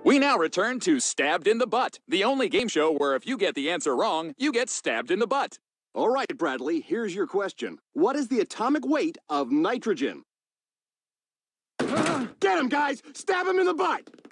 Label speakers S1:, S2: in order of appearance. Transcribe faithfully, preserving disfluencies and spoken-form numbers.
S1: We now return to Stabbed in the Butt, the only game show where if you get the answer wrong, you get stabbed in the butt.
S2: All right, Bradley, here's your question. What is the atomic weight of nitrogen? Get him, guys! Stab him in the butt!